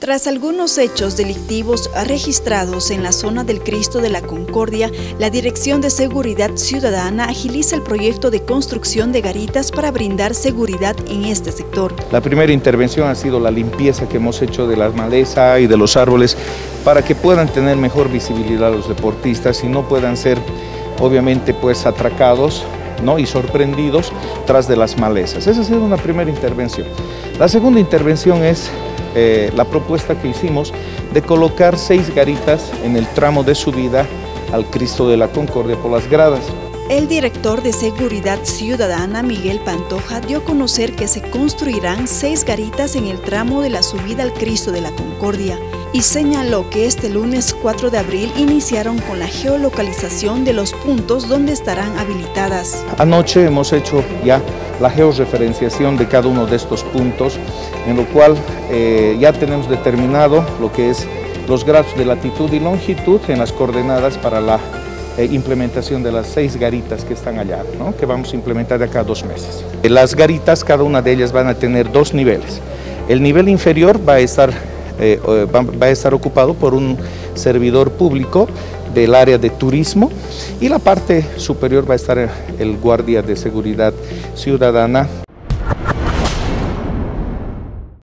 Tras algunos hechos delictivos registrados en la zona del Cristo de la Concordia, la Dirección de Seguridad Ciudadana agiliza el proyecto de construcción de garitas para brindar seguridad en este sector. La primera intervención ha sido la limpieza que hemos hecho de la maleza y de los árboles para que puedan tener mejor visibilidad los deportistas y no puedan ser, obviamente, pues atracados, ¿no?, y sorprendidos tras de las malezas. Esa ha sido una primera intervención. La segunda intervención es la propuesta que hicimos de colocar 6 garitas en el tramo de subida al Cristo de la Concordia por las gradas. El director de Seguridad Ciudadana, Miguel Pantoja, dio a conocer que se construirán 6 garitas en el tramo de la subida al Cristo de la Concordia y señaló que este lunes 4 de abril iniciaron con la geolocalización de los puntos donde estarán habilitadas. Anoche hemos hecho ya la georreferenciación de cada uno de estos puntos, en lo cual ya tenemos determinado lo que es los grados de latitud y longitud en las coordenadas para la implementación de las 6 garitas que están allá, ¿no?, que vamos a implementar de acá a 2 meses. Las garitas, cada una de ellas van a tener 2 niveles. El nivel inferior va a estar ocupado por un servidor público del área de turismo y la parte superior va a estar el guardia de seguridad ciudadana